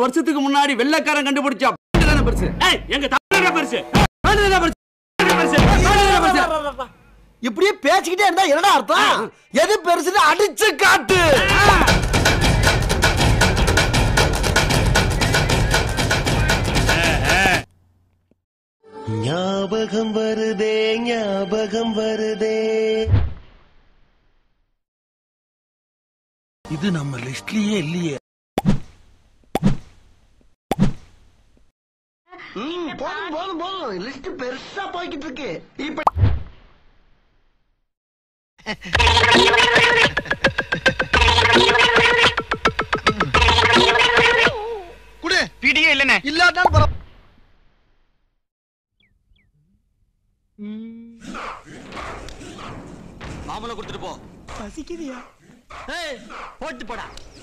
வருஷத்துக்கு முன்னாடி வெள்ளைக்காரன் கண்டுபிடிச்சா பெருசு. எங்க தமிழ் பெருசு. இப்படியே பேசிக்கிட்டே இருந்தா என்னடா அர்த்தம்? எது பெருசுன்னு அடிச்சு காட்டு. ஞாபகம் வருதே ஞாபகம் வருதே. இது நம்ம லிஸ்ட்லயே இல்லையே. போதும் போதும் போதும், லிஸ்ட் பெருசா போய்கிட்டு இருக்கு. இப்ப குடு பிடியே இல்லனே இல்லாட்டாலும் பரவ. மாமலை கொடுத்துட்டு போ. பசிக்குதியா? போட்டு போடா.